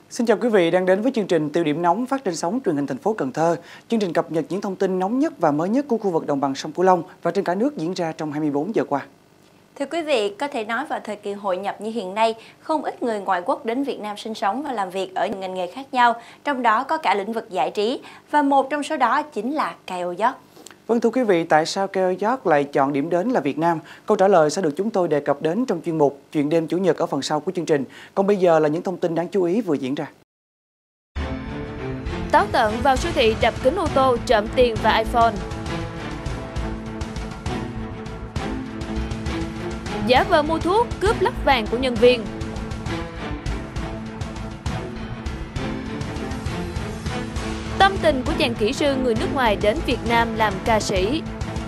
Xin chào quý vị đang đến với chương trình Tiêu điểm nóng phát trên sóng truyền hình thành phố Cần Thơ. Chương trình cập nhật những thông tin nóng nhất và mới nhất của khu vực đồng bằng sông Cửu Long và trên cả nước diễn ra trong 24 giờ qua. Thưa quý vị, có thể nói vào thời kỳ hội nhập như hiện nay, không ít người ngoại quốc đến Việt Nam sinh sống và làm việc ở những ngành nghề khác nhau, trong đó có cả lĩnh vực giải trí, và một trong số đó chính là KO Yacht. Vâng thưa quý vị, tại sao KO Yacht lại chọn điểm đến là Việt Nam? Câu trả lời sẽ được chúng tôi đề cập đến trong chuyên mục Chuyện đêm Chủ nhật ở phần sau của chương trình. Còn bây giờ là những thông tin đáng chú ý vừa diễn ra. Táo tợn vào siêu thị đập kính ô tô trộm tiền và iPhone. Giả vờ mua thuốc cướp lắc vàng của nhân viên. Tâm tình của chàng kỹ sư người nước ngoài đến Việt Nam làm ca sĩ.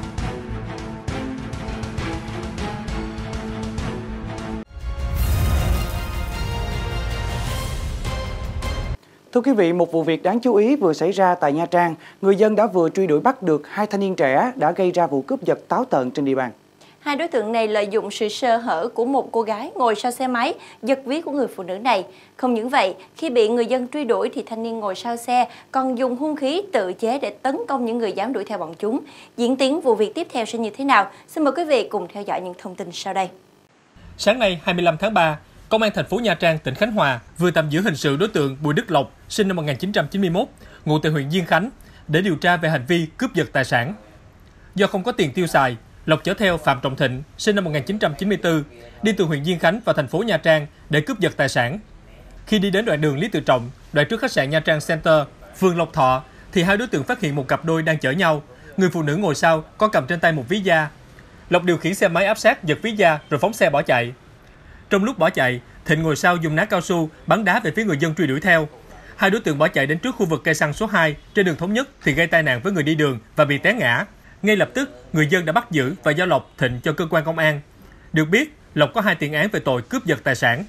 Thưa quý vị, một vụ việc đáng chú ý vừa xảy ra tại Nha Trang. Người dân đã vừa truy đuổi bắt được hai thanh niên trẻ đã gây ra vụ cướp giật táo tợn trên địa bàn. Hai đối tượng này lợi dụng sự sơ hở của một cô gái ngồi sau xe máy, giật ví của người phụ nữ này. Không những vậy, khi bị người dân truy đuổi thì thanh niên ngồi sau xe còn dùng hung khí tự chế để tấn công những người dám đuổi theo bọn chúng. Diễn tiến vụ việc tiếp theo sẽ như thế nào? Xin mời quý vị cùng theo dõi những thông tin sau đây. Sáng nay 25 tháng 3, Công an thành phố Nha Trang, tỉnh Khánh Hòa vừa tạm giữ hình sự đối tượng Bùi Đức Lộc, sinh năm 1991, ngụ tại huyện Diên Khánh, để điều tra về hành vi cướp giật tài sản. Do không có tiền tiêu xài, Lộc chở theo Phạm Trọng Thịnh, sinh năm 1994, đi từ huyện Diên Khánh vào thành phố Nha Trang để cướp giật tài sản. Khi đi đến đoạn đường Lý Tự Trọng, đoạn trước khách sạn Nha Trang Center, phường Lộc Thọ, thì hai đối tượng phát hiện một cặp đôi đang chở nhau. Người phụ nữ ngồi sau có cầm trên tay một ví da. Lộc điều khiển xe máy áp sát giật ví da rồi phóng xe bỏ chạy. Trong lúc bỏ chạy, Thịnh ngồi sau dùng ná cao su bắn đá về phía người dân truy đuổi theo. Hai đối tượng bỏ chạy đến trước khu vực cây xăng số 2 trên đường Thống Nhất thì gây tai nạn với người đi đường và bị té ngã. Ngay lập tức, người dân đã bắt giữ và giao Lộc, Thịnh cho cơ quan công an. Được biết, Lộc có 2 tiền án về tội cướp giật tài sản.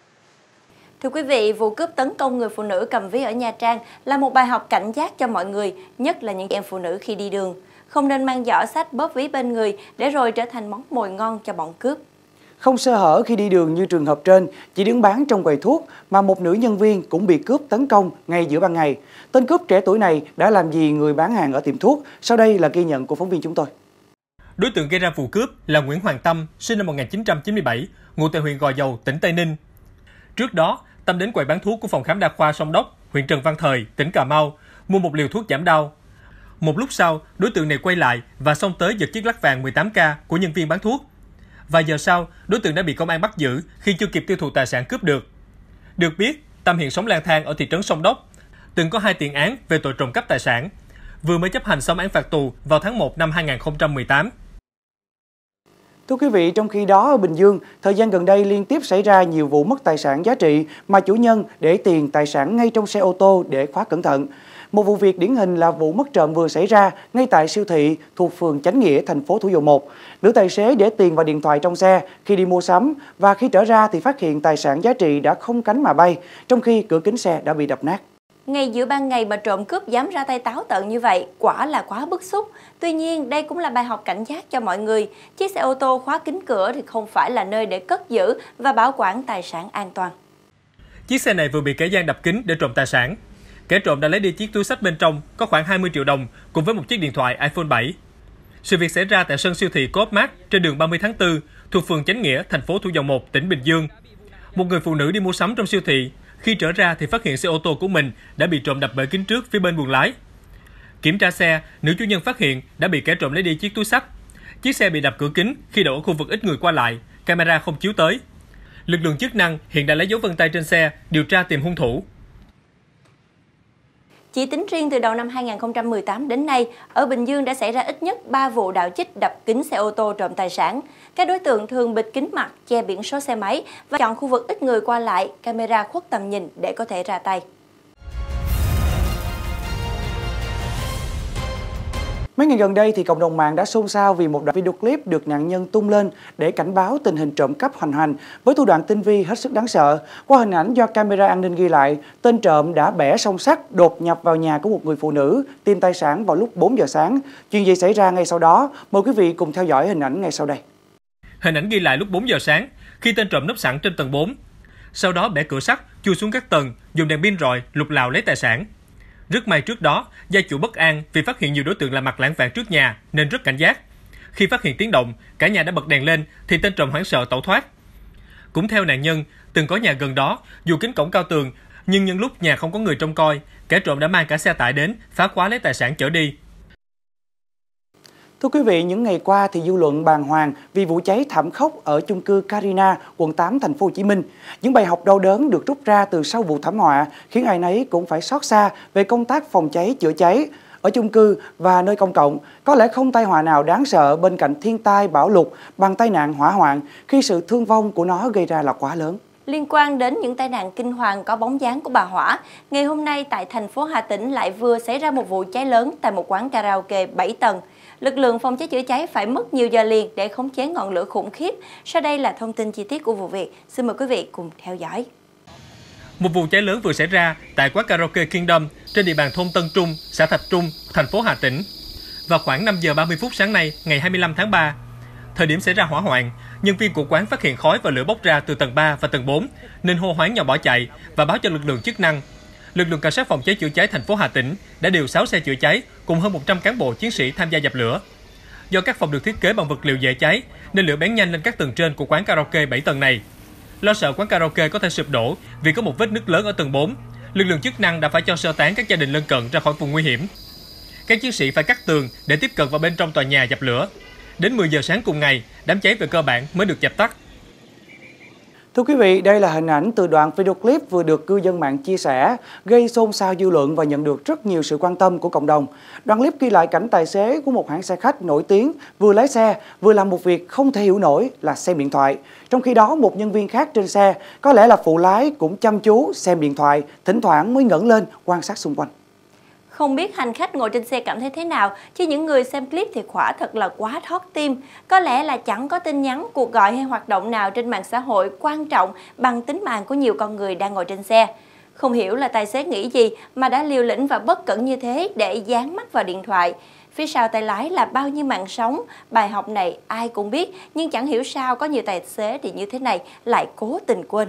Thưa quý vị, vụ cướp tấn công người phụ nữ cầm ví ở Nha Trang là một bài học cảnh giác cho mọi người, nhất là những em phụ nữ khi đi đường. Không nên mang giỏ xách bóp ví bên người để rồi trở thành món mồi ngon cho bọn cướp. Không sơ hở khi đi đường như trường hợp trên, chỉ đứng bán trong quầy thuốc mà một nữ nhân viên cũng bị cướp tấn công ngay giữa ban ngày. Tên cướp trẻ tuổi này đã làm gì người bán hàng ở tiệm thuốc? Sau đây là ghi nhận của phóng viên chúng tôi. Đối tượng gây ra vụ cướp là Nguyễn Hoàng Tâm, sinh năm 1997, ngụ tại huyện Gò Dầu, tỉnh Tây Ninh. Trước đó, Tâm đến quầy bán thuốc của phòng khám đa khoa Sông Đốc, huyện Trần Văn Thời, tỉnh Cà Mau, mua một liều thuốc giảm đau. Một lúc sau, đối tượng này quay lại và xông tới giật chiếc lắc vàng 18K của nhân viên bán thuốc. Vài giờ sau, đối tượng đã bị công an bắt giữ khi chưa kịp tiêu thụ tài sản cướp được. Được biết, Tâm hiện sống lang thang ở thị trấn Sông Đốc, từng có 2 tiền án về tội trộm cắp tài sản, vừa mới chấp hành xong án phạt tù vào tháng 1 năm 2018. Thưa quý vị, trong khi đó ở Bình Dương, thời gian gần đây liên tiếp xảy ra nhiều vụ mất tài sản giá trị mà chủ nhân để tiền tài sản ngay trong xe ô tô để khóa cẩn thận. Một vụ việc điển hình là vụ mất trộm vừa xảy ra ngay tại siêu thị thuộc phường Chánh Nghĩa, thành phố Thủ Dầu Một. Nữ tài xế để tiền và điện thoại trong xe khi đi mua sắm và khi trở ra thì phát hiện tài sản giá trị đã không cánh mà bay, trong khi cửa kính xe đã bị đập nát. Ngay giữa ban ngày mà trộm cướp dám ra tay táo tợn như vậy, quả là quá bức xúc. Tuy nhiên, đây cũng là bài học cảnh giác cho mọi người. Chiếc xe ô tô khóa kín cửa thì không phải là nơi để cất giữ và bảo quản tài sản an toàn. Chiếc xe này vừa bị kẻ gian đập kính để trộm tài sản. Kẻ trộm đã lấy đi chiếc túi xách bên trong có khoảng 20 triệu đồng cùng với một chiếc điện thoại iPhone 7. Sự việc xảy ra tại sân siêu thị Co.op Mart trên đường 30 tháng 4 thuộc phường Chánh Nghĩa, thành phố Thủ Dầu Một, tỉnh Bình Dương. Một người phụ nữ đi mua sắm trong siêu thị, khi trở ra thì phát hiện xe ô tô của mình đã bị trộm đập bể kính trước phía bên buồng lái. Kiểm tra xe, nữ chủ nhân phát hiện đã bị kẻ trộm lấy đi chiếc túi xách. Chiếc xe bị đập cửa kính khi đậu ở khu vực ít người qua lại, camera không chiếu tới. Lực lượng chức năng hiện đã lấy dấu vân tay trên xe điều tra tìm hung thủ. Chỉ tính riêng từ đầu năm 2018 đến nay, ở Bình Dương đã xảy ra ít nhất 3 vụ đạo chích đập kính xe ô tô trộm tài sản. Các đối tượng thường bịt kính mặt, che biển số xe máy và chọn khu vực ít người qua lại, camera khuất tầm nhìn để có thể ra tay. Mấy ngày gần đây thì cộng đồng mạng đã xôn xao vì một đoạn video clip được nạn nhân tung lên để cảnh báo tình hình trộm cắp hoành hành với thủ đoạn tinh vi hết sức đáng sợ. Qua hình ảnh do camera an ninh ghi lại, tên trộm đã bẻ song sắt đột nhập vào nhà của một người phụ nữ tìm tài sản vào lúc 4 giờ sáng. Chuyện gì xảy ra ngay sau đó? Mời quý vị cùng theo dõi hình ảnh ngay sau đây. Hình ảnh ghi lại lúc 4 giờ sáng, khi tên trộm núp sẵn trên tầng 4. Sau đó bẻ cửa sắt, chui xuống các tầng, dùng đèn pin rọi lục lạo lấy tài sản. Rất may trước đó, gia chủ bất an vì phát hiện nhiều đối tượng làm mặt lãng vạn trước nhà nên rất cảnh giác. Khi phát hiện tiếng động, cả nhà đã bật đèn lên thì tên trộm hoảng sợ tẩu thoát. Cũng theo nạn nhân, từng có nhà gần đó, dù kính cổng cao tường, nhưng nhân lúc nhà không có người trông coi, kẻ trộm đã mang cả xe tải đến, phá khóa lấy tài sản chở đi. Thưa quý vị, những ngày qua thì dư luận bàng hoàng vì vụ cháy thảm khốc ở chung cư Carina, quận 8, thành phố Hồ Chí Minh. Những bài học đau đớn được rút ra từ sau vụ thảm họa khiến ai nấy cũng phải xót xa về công tác phòng cháy chữa cháy ở chung cư và nơi công cộng. Có lẽ không tai họa nào đáng sợ bên cạnh thiên tai bão lụt bằng tai nạn hỏa hoạn khi sự thương vong của nó gây ra là quá lớn. Liên quan đến những tai nạn kinh hoàng có bóng dáng của bà Hỏa, ngày hôm nay tại thành phố Hà Tĩnh lại vừa xảy ra một vụ cháy lớn tại một quán karaoke 7 tầng. Lực lượng phòng cháy chữa cháy phải mất nhiều giờ liền để khống chế ngọn lửa khủng khiếp. Sau đây là thông tin chi tiết của vụ việc. Xin mời quý vị cùng theo dõi. Một vụ cháy lớn vừa xảy ra tại quán karaoke Kingdom trên địa bàn thôn Tân Trung, xã Thạch Trung, thành phố Hà Tĩnh. Vào khoảng 5 giờ 30 phút sáng nay, ngày 25 tháng 3, thời điểm xảy ra hỏa hoạn, nhân viên của quán phát hiện khói và lửa bốc ra từ tầng 3 và tầng 4 nên hô hoán nhau bỏ chạy và báo cho lực lượng chức năng. Lực lượng cảnh sát phòng cháy chữa cháy thành phố Hà Tĩnh đã điều 6 xe chữa cháy cùng hơn 100 cán bộ chiến sĩ tham gia dập lửa. Do các phòng được thiết kế bằng vật liệu dễ cháy nên lửa bén nhanh lên các tầng trên của quán karaoke 7 tầng này. Lo sợ quán karaoke có thể sụp đổ vì có một vết nứt lớn ở tầng 4, lực lượng chức năng đã phải cho sơ tán các gia đình lân cận ra khỏi vùng nguy hiểm. Các chiến sĩ phải cắt tường để tiếp cận vào bên trong tòa nhà dập lửa. Đến 10 giờ sáng cùng ngày, đám cháy về cơ bản mới được dập tắt. Thưa quý vị, đây là hình ảnh từ đoạn video clip vừa được cư dân mạng chia sẻ, gây xôn xao dư luận và nhận được rất nhiều sự quan tâm của cộng đồng. Đoạn clip ghi lại cảnh tài xế của một hãng xe khách nổi tiếng vừa lái xe vừa làm một việc không thể hiểu nổi là xem điện thoại. Trong khi đó, một nhân viên khác trên xe, có lẽ là phụ lái, cũng chăm chú xem điện thoại, thỉnh thoảng mới ngẩng lên quan sát xung quanh. Không biết hành khách ngồi trên xe cảm thấy thế nào, chứ những người xem clip thì quả thật là quá thót tim. Có lẽ là chẳng có tin nhắn, cuộc gọi hay hoạt động nào trên mạng xã hội quan trọng bằng tính mạng của nhiều con người đang ngồi trên xe. Không hiểu là tài xế nghĩ gì mà đã liều lĩnh và bất cẩn như thế để dán mắt vào điện thoại. Phía sau tay lái là bao nhiêu mạng sống. Bài học này ai cũng biết, nhưng chẳng hiểu sao có nhiều tài xế thì như thế này lại cố tình quên.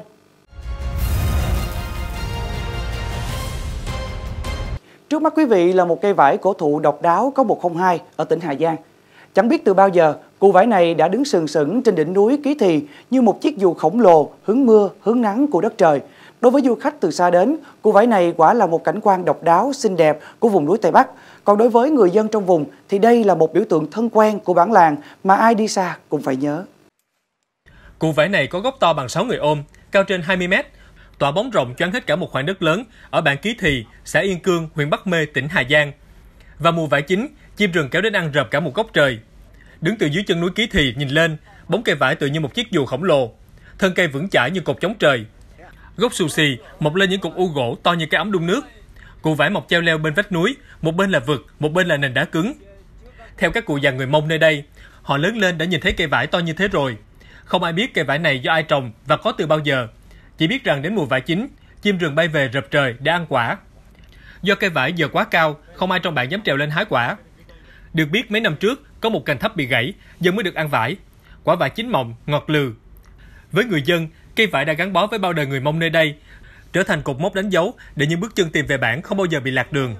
Trước mắt quý vị là một cây vải cổ thụ độc đáo có 102 ở tỉnh Hà Giang. Chẳng biết từ bao giờ, cụ vải này đã đứng sừng sững trên đỉnh núi Ký Thì như một chiếc dù khổng lồ hứng mưa, hứng nắng của đất trời. Đối với du khách từ xa đến, cụ vải này quả là một cảnh quan độc đáo, xinh đẹp của vùng núi Tây Bắc. Còn đối với người dân trong vùng thì đây là một biểu tượng thân quen của bản làng mà ai đi xa cũng phải nhớ. Cụ vải này có gốc to bằng 6 người ôm, cao trên 20 m, tỏa bóng rộng choán hết cả một khoảng đất lớn ở bản Ký Thì, xã Yên Cương, huyện Bắc Mê, tỉnh Hà Giang. Và mùa vải chín, chim rừng kéo đến ăn rợp cả một góc trời. Đứng từ dưới chân núi Ký Thì nhìn lên, bóng cây vải tựa như một chiếc dù khổng lồ, thân cây vững chãi như cột chống trời. Gốc xù xì mọc lên những cục u gỗ to như cái ấm đun nước. Cụ vải mọc treo leo bên vách núi, một bên là vực, một bên là nền đá cứng. Theo các cụ già người Mông nơi đây, họ lớn lên đã nhìn thấy cây vải to như thế rồi. Không ai biết cây vải này do ai trồng và có từ bao giờ. Chỉ biết rằng đến mùa vải chín, chim rừng bay về rợp trời để ăn quả. Do cây vải giờ quá cao, không ai trong bản dám trèo lên hái quả. Được biết mấy năm trước, có một cành thấp bị gãy, giờ mới được ăn vải. Quả vải chín mọng, ngọt lừ. Với người dân, cây vải đã gắn bó với bao đời người Mông nơi đây, trở thành cột mốc đánh dấu để những bước chân tìm về bản không bao giờ bị lạc đường.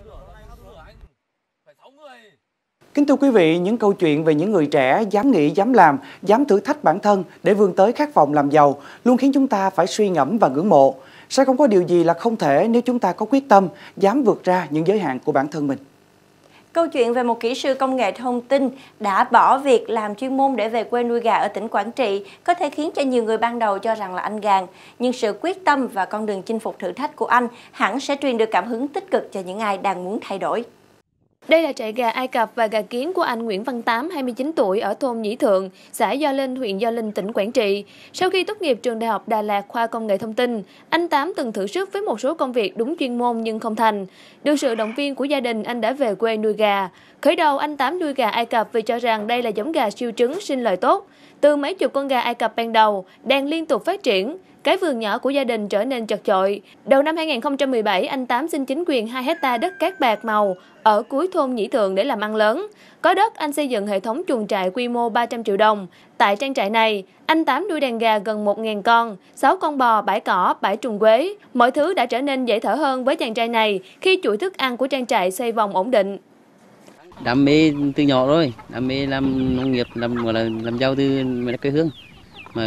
Kính thưa quý vị, những câu chuyện về những người trẻ dám nghĩ, dám làm, dám thử thách bản thân để vươn tới khát vọng làm giàu luôn khiến chúng ta phải suy ngẫm và ngưỡng mộ. Sẽ không có điều gì là không thể nếu chúng ta có quyết tâm, dám vượt ra những giới hạn của bản thân mình. Câu chuyện về một kỹ sư công nghệ thông tin đã bỏ việc làm chuyên môn để về quê nuôi gà ở tỉnh Quảng Trị có thể khiến cho nhiều người ban đầu cho rằng là anh gàn. Nhưng sự quyết tâm và con đường chinh phục thử thách của anh hẳn sẽ truyền được cảm hứng tích cực cho những ai đang muốn thay đổi. Đây là trại gà Ai Cập và gà kiến của anh Nguyễn Văn Tám, 29 tuổi, ở thôn Nhĩ Thượng, xã Gio Linh, huyện Gio Linh, tỉnh Quảng Trị. Sau khi tốt nghiệp trường Đại học Đà Lạt khoa Công nghệ Thông tin, anh Tám từng thử sức với một số công việc đúng chuyên môn nhưng không thành. Được sự động viên của gia đình, anh đã về quê nuôi gà. Khởi đầu, anh Tám nuôi gà Ai Cập vì cho rằng đây là giống gà siêu trứng sinh lời tốt. Từ mấy chục con gà Ai Cập ban đầu, đang liên tục phát triển. cái vườn nhỏ của gia đình trở nên chật chội. Đầu năm 2017, anh Tám xin chính quyền 2 hectare đất cát bạc màu ở cuối thôn Nhĩ Thượng để làm ăn lớn. Có đất, anh xây dựng hệ thống chuồng trại quy mô 300 triệu đồng. Tại trang trại này, anh Tám nuôi đàn gà gần 1.000 con, 6 con bò, bãi cỏ, bãi trùng quế. Mọi thứ đã trở nên dễ thở hơn với chàng trai này khi chuỗi thức ăn của trang trại xoay vòng ổn định. Đam mê từ nhỏ rồi, đam mê làm nông nghiệp, làm giàu từ quê hương. Mà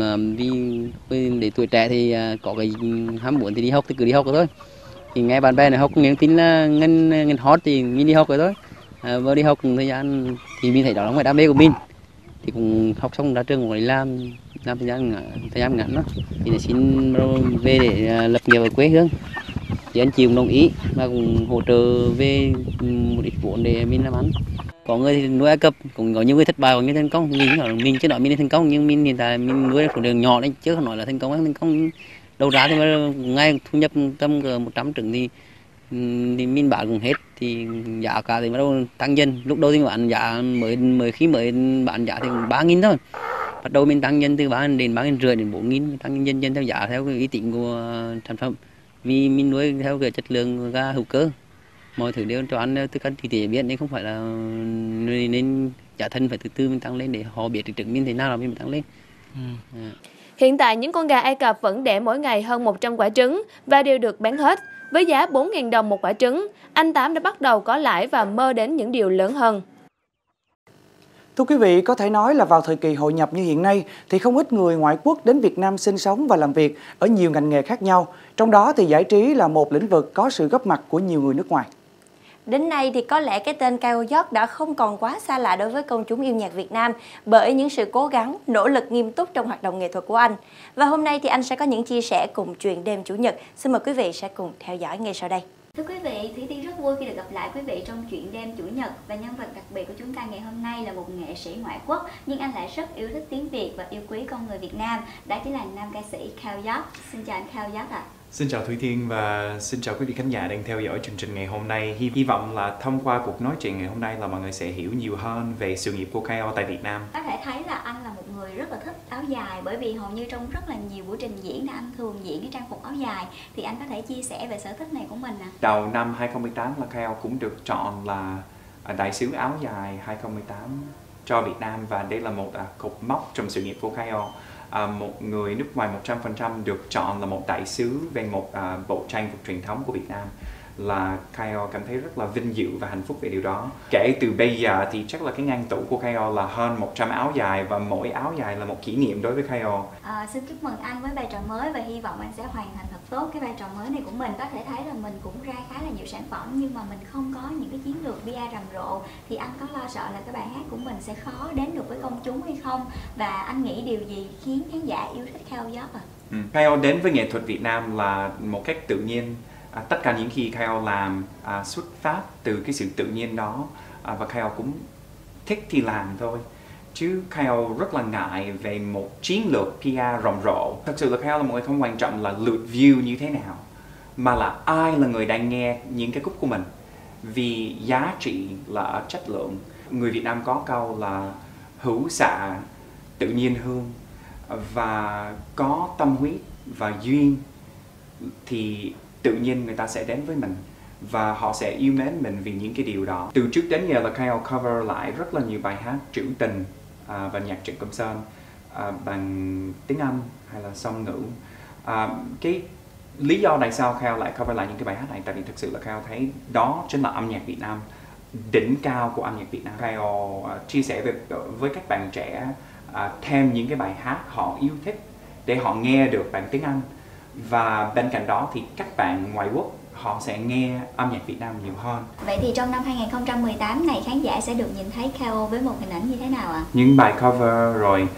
vì để tuổi trẻ thì có cái ham muốn thì đi học thì cứ đi học rồi thôi. Thì nghe bạn bè này học nghe tin là ngành hot thì mình đi học rồi thôi. Vừa đi học thời gian thì mình thấy đó là một đam mê của mình. Thì cũng học xong ra trường cũng đi làm thời gian ngắn đó. Thì là xin về để lập nghiệp ở quê hương. Thì anh chị cũng đồng ý và cũng hỗ trợ về một ít vốn để mình làm ăn. Có người thì nuôi Ai Cập, cũng có nhiều người thất bại, có người thành công. Mình chứ nói mình thành công, nhưng mình hiện tại mình nuôi con đường nhỏ đấy, chứ không nói là thành công. Đầu ra thì ngay thu nhập tầm 100 trứng thì mình bán cũng hết, thì giá cả thì bắt đầu tăng dần. Lúc đầu thì bán giá khi mới bán giá thì 3.000 thôi. Bắt đầu mình tăng dần từ 3 đến 3.500 đến 4.000, tăng dần theo giá theo cái uy tín của sản phẩm. Vì mình nuôi theo cái chất lượng gà hữu cơ, mọi thứ đều cho ăn thức ăn thì thể biết, nên không phải là nên giá thân phải từ từ mình tăng lên để họ biết trứng mình thế nào là mình tăng lên. Hiện tại những con gà Ai Cập vẫn đẻ mỗi ngày hơn 100 quả trứng và đều được bán hết. Với giá 4.000 đồng một quả trứng, anh Tám đã bắt đầu có lãi và mơ đến những điều lớn hơn. Thưa quý vị, có thể nói là vào thời kỳ hội nhập như hiện nay thì không ít người ngoại quốc đến Việt Nam sinh sống và làm việc ở nhiều ngành nghề khác nhau. Trong đó thì giải trí là một lĩnh vực có sự góp mặt của nhiều người nước ngoài. Đến nay thì có lẽ cái tên Kyle York đã không còn quá xa lạ đối với công chúng yêu nhạc Việt Nam bởi những sự cố gắng, nỗ lực nghiêm túc trong hoạt động nghệ thuật của anh. Và hôm nay thì anh sẽ có những chia sẻ cùng chuyện đêm Chủ nhật. Xin mời quý vị sẽ cùng theo dõi ngay sau đây. Thưa quý vị, Thủy Tiên rất vui khi được gặp lại quý vị trong chuyện đêm Chủ nhật, và nhân vật đặc biệt của chúng ta ngày hôm nay là một nghệ sĩ ngoại quốc nhưng anh lại rất yêu thích tiếng Việt và yêu quý con người Việt Nam. Đó chính là nam ca sĩ Kyle York. Xin chào anh Kyle York ạ. Xin chào Thủy Tiên và xin chào quý vị khán giả đang theo dõi chương trình ngày hôm nay. Hy vọng là thông qua cuộc nói chuyện ngày hôm nay là mọi người sẽ hiểu nhiều hơn về sự nghiệp của Kyle tại Việt Nam. Có thể thấy là anh là một người rất là thích áo dài, bởi vì hầu như trong rất là nhiều buổi trình diễn anh thường diễn cái trang phục áo dài. Thì anh có thể chia sẻ về sở thích này của mình ạ? Đầu năm 2018 là Kyle cũng được chọn là đại sứ áo dài 2018 cho Việt Nam, và đây là một cột mốc trong sự nghiệp của Kyle. Một người nước ngoài 100% được chọn là một đại sứ về một bộ trang phục truyền thống của Việt Nam, là Kyle cảm thấy rất là vinh dự và hạnh phúc về điều đó. Kể từ bây giờ thì chắc là cái ngăn tủ của Kyle là hơn 100 áo dài, và mỗi áo dài là một kỷ niệm đối với Kyle. Xin chúc mừng anh với vai trò mới và hy vọng anh sẽ hoàn thành thật tốt cái vai trò mới này của mình. Có thể thấy là mình cũng ra khá là nhiều sản phẩm nhưng mà mình không có những cái chiến lược PR rầm rộ, thì anh có lo sợ là cái bài hát của mình sẽ khó đến được với công chúng hay không? Và anh nghĩ điều gì khiến khán giả yêu thích Kyle York ạ? Kyle đến với nghệ thuật Việt Nam là một cách tự nhiên. Tất cả những khi Kyle làm xuất phát từ cái sự tự nhiên đó, và Kyle cũng thích thì làm thôi, chứ Kyle rất là ngại về một chiến lược PR rầm rộ. Thật sự là Kyle là một người không quan trọng là lượt view như thế nào, mà là ai là người đang nghe những cái khúc của mình, vì giá trị là ở chất lượng. Người Việt Nam có câu là hữu xạ, tự nhiên hương, và có tâm huyết và duyên thì tự nhiên người ta sẽ đến với mình và họ sẽ yêu mến mình vì những cái điều đó. Từ trước đến giờ là Kyle cover lại rất là nhiều bài hát trữ tình và nhạc Trịnh Công Sơn bằng tiếng Anh hay là song ngữ. Cái lý do tại sao Kyle lại cover lại những cái bài hát này, tại vì thực sự là Kyle thấy đó chính là âm nhạc Việt Nam, đỉnh cao của âm nhạc Việt Nam. Kyle chia sẻ với các bạn trẻ thêm những cái bài hát họ yêu thích để họ nghe được bản tiếng Anh. Và bên cạnh đó thì các bạn ngoại quốc họ sẽ nghe âm nhạc Việt Nam nhiều hơn. Vậy thì trong năm 2018 này khán giả sẽ được nhìn thấy Kyle với một hình ảnh như thế nào ạ? Những bài cover rồi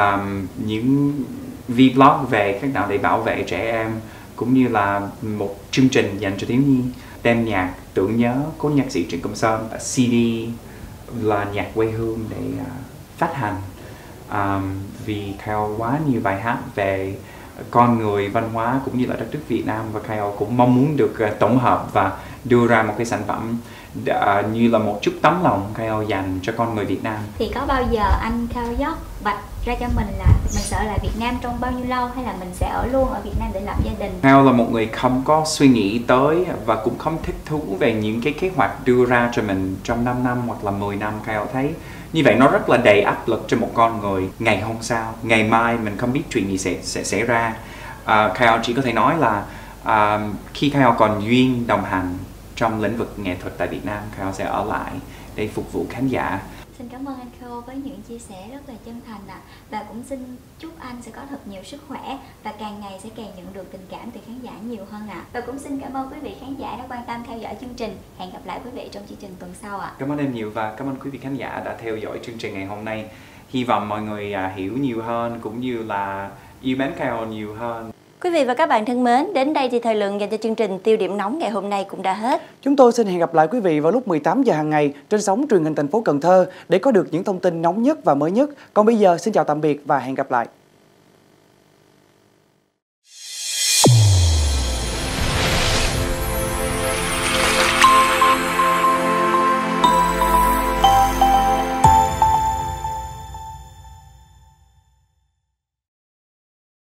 những vlog về cách nào để bảo vệ trẻ em, cũng như là một chương trình dành cho thiếu nhi đem nhạc tưởng nhớ cố nhạc sĩ Trịnh Công Sơn, CD là nhạc quê hương để phát hành. Vì Kyle quá nhiều bài hát về con người, văn hóa cũng như là đất nước Việt Nam, và Kyle cũng mong muốn được tổng hợp và đưa ra một cái sản phẩm như là một chút tấm lòng Kyle dành cho con người Việt Nam. Thì có bao giờ anh Kyle York vạch ra cho mình là mình sẽ ở lại Việt Nam trong bao nhiêu lâu, hay là mình sẽ ở luôn ở Việt Nam để lập gia đình. Khao là một người không có suy nghĩ tới và cũng không thích thú về những cái kế hoạch đưa ra cho mình trong 5 năm hoặc là 10 năm. Khao thấy như vậy nó rất là đầy áp lực cho một con người. Ngày hôm sau, ngày mai mình không biết chuyện gì sẽ xảy ra. Khao chỉ có thể nói là khi Khao còn duyên đồng hành trong lĩnh vực nghệ thuật tại Việt Nam, Khao sẽ ở lại để phục vụ khán giả. Xin cảm ơn anh Kheo với những chia sẻ rất là chân thành ạ. Và cũng xin chúc anh sẽ có thật nhiều sức khỏe và càng ngày sẽ càng nhận được tình cảm từ khán giả nhiều hơn ạ. Và cũng xin cảm ơn quý vị khán giả đã quan tâm theo dõi chương trình. Hẹn gặp lại quý vị trong chương trình tuần sau ạ. Cảm ơn em nhiều và cảm ơn quý vị khán giả đã theo dõi chương trình ngày hôm nay. Hy vọng mọi người hiểu nhiều hơn cũng như là yêu mến Khao nhiều hơn. Quý vị và các bạn thân mến, đến đây thì thời lượng dành cho chương trình Tiêu điểm nóng ngày hôm nay cũng đã hết. Chúng tôi xin hẹn gặp lại quý vị vào lúc 18 giờ hàng ngày trên sóng truyền hình thành phố Cần Thơ để có được những thông tin nóng nhất và mới nhất. Còn bây giờ xin chào tạm biệt và hẹn gặp lại.